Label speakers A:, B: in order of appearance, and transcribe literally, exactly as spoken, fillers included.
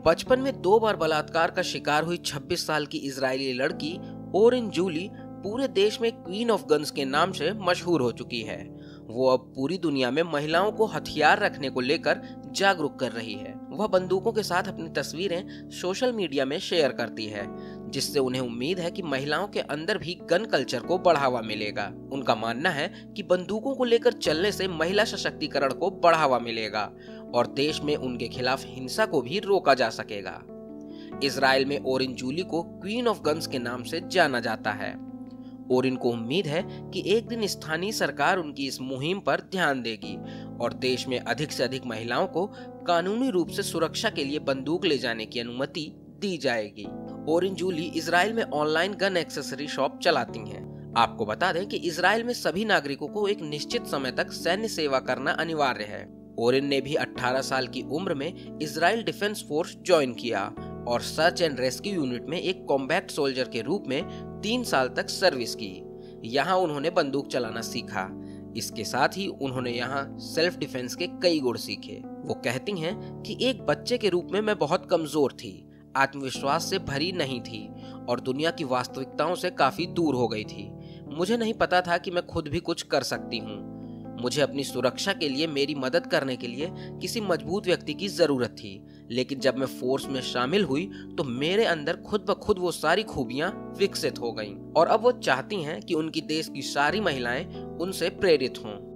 A: बचपन में दो बार बलात्कार का शिकार हुई छब्बीस साल की इजरायली लड़की ओरिन जूली पूरे देश में क्वीन ऑफ गन्स के नाम से मशहूर हो चुकी है। वो अब पूरी दुनिया में महिलाओं को हथियार रखने को लेकर जागरूक कर रही है। वह बंदूकों के साथ अपनी तस्वीरें सोशल मीडिया में शेयर करती है, जिससे उन्हें उम्मीद है कि महिलाओं के अंदर भी गन कल्चर को बढ़ावा मिलेगा। उनका मानना है कि बंदूकों को लेकर चलने से महिला सशक्तिकरण को बढ़ावा मिलेगा और देश में उनके खिलाफ हिंसा को भी रोका जा सकेगा। इजराइल में ओरिन जूली को क्वीन ऑफ गन्स के नाम से जाना जाता है। ओरिन को उम्मीद है कि एक दिन स्थानीय सरकार उनकी इस मुहिम पर ध्यान देगी और देश में अधिक से अधिक महिलाओं को कानूनी रूप से सुरक्षा के लिए बंदूक ले जाने की अनुमति दी जाएगी। ओरिन जूली इजराइल में ऑनलाइन गन एक्सेसरी शॉप चलाती हैं। आपको बता दें कि इजराइल में सभी नागरिकों को एक निश्चित समय तक सैन्य सेवा करना अनिवार्य है। ओरिन ने भी अठारह साल की उम्र में इजराइल डिफेंस फोर्स ज्वाइन किया और सर्च एंड रेस्क्यू यूनिट में एक कॉम्बैट सोल्जर के रूप में तीन साल तक सर्विस की। यहाँ उन्होंने बंदूक चलाना सीखा। इसके साथ ही उन्होंने यहाँ सेल्फ डिफेंस के कई गुण सीखे। वो कहती हैं कि एक बच्चे के रूप में मैं बहुत कमजोर थी, आत्मविश्वास से भरी नहीं थी और दुनिया की वास्तविकताओं से काफी दूर हो गई थी। मुझे नहीं पता था कि मैं खुद भी कुछ कर सकती हूँ। मुझे अपनी सुरक्षा के लिए मेरी मदद करने के लिए किसी मजबूत व्यक्ति की जरूरत थी, लेकिन जब मैं फोर्स में शामिल हुई तो मेरे अंदर खुद ब खुद वो सारी खूबियां विकसित हो गईं और अब वो चाहती हैं कि उनकी देश की सारी महिलाएं उनसे प्रेरित हों।